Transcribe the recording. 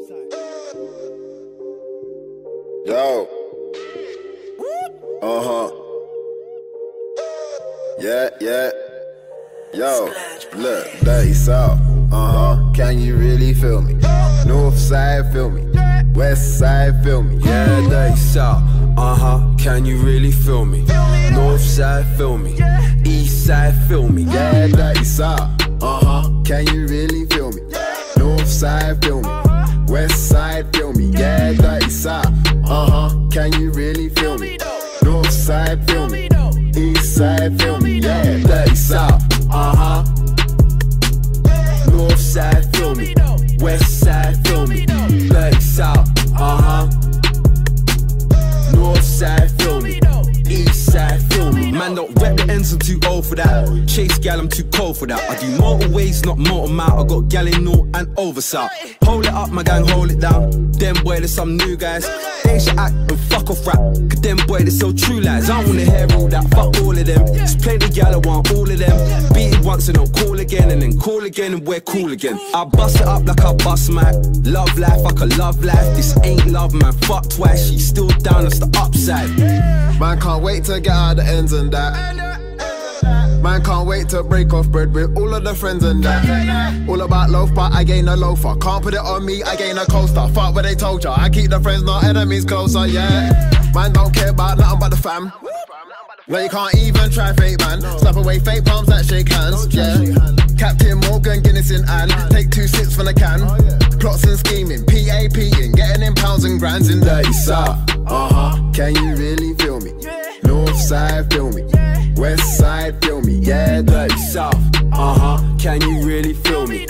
Yo. Yeah, yeah. Yo, look, dirty south. Can you really feel me? North side, feel me. West side, feel me. Yeah, dirty south. Can you really feel me? North side, feel me. East side, feel me. Yeah, dirty south. Can you really feel me? North side, feel me. West side, feel me. Yeah, dirty south. Can you really feel me? North side, feel me. East side, feel me. Yeah, dirty south. North side, feel me. West side, feel me. Dirty south. North side, feel me. East side, feel me. Man, don't rep the ends, I'm too old for that. Chase gal, I'm too cold for that. I do motorways, not motor mount. I got gal in North and over south. Hold it up, my gang, hold it down. Them boy, there's some new guys. They should act and fuck off rap. Cause them boy, they so true lies. I don't wanna hear all that, fuck all of them. Just play the gal, I want all of them. Beat it once and don't call again. And then call again and we're cool again. I bust it up like I bust Mac. Love life, I can love life. This ain't love, man, fuck twice. She's still down, that's the upside. Man can't wait to get out the ends and that. Man can't wait to break off bread with all of the friends and that. All about loaf, but I gain a loafer. Can't put it on me, I gain a coaster. Fuck what they told ya, I keep the friends, not enemies closer, yeah. Man don't care about nothing but the fam. No, you can't even try fake, man. Slap away fake palms that shake hands, yeah. Captain Morgan, Guinness in hand. Take 2 sips from the can. Plots and scheming, PAPing, getting in pounds and grands in dirty south. Can you really feel me? North side, feel me. West side, feel me. Yeah, dirty south. Can you really feel me?